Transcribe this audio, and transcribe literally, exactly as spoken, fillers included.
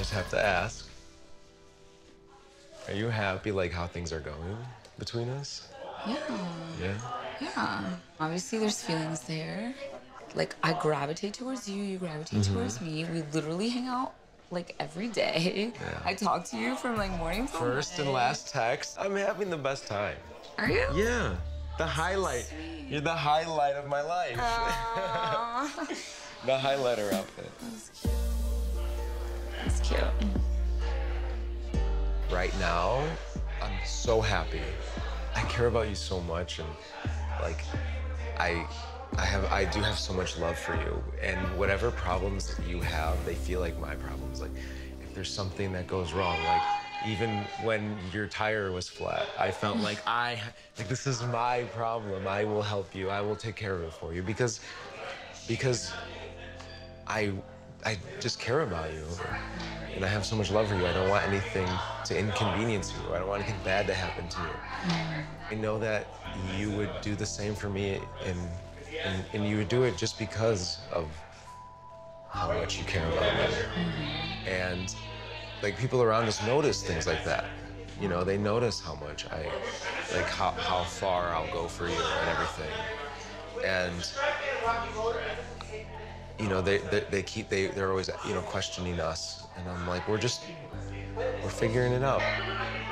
just have to ask. Are you happy, like, how things are going between us? Yeah. Yeah? Yeah. Obviously, there's feelings there. Like, I gravitate towards you, you gravitate Mm-hmm. towards me. We literally hang out, like, every day. Yeah. I talk to you from, like, morning till First and night. last text. I'm having the best time. Are you? Yeah. The highlight. Sweet. You're the highlight of my life. Aww. The highlighter outfit. That's cute. That's cute. Right now, I'm so happy. I care about you so much, and like, I, I have, I do have so much love for you. And whatever problems you have, they feel like my problems. Like, if there's something that goes wrong, like even when your tire was flat, I felt like I, like this is my problem. I will help you. I will take care of it for you because, because I, I just care about you. And I have so much love for you. I don't want anything to inconvenience you. I don't want anything bad to happen to you. Mm. I know that you would do the same for me, and, and, and you would do it just because of how much you care about me. Mm-hmm. And like people around us notice things like that. You know, they notice how much I, like how, how far I'll go for you and everything. And you know, they, they, they keep, they, they're always, you know, questioning us. And I'm like, we're just, we're figuring it out.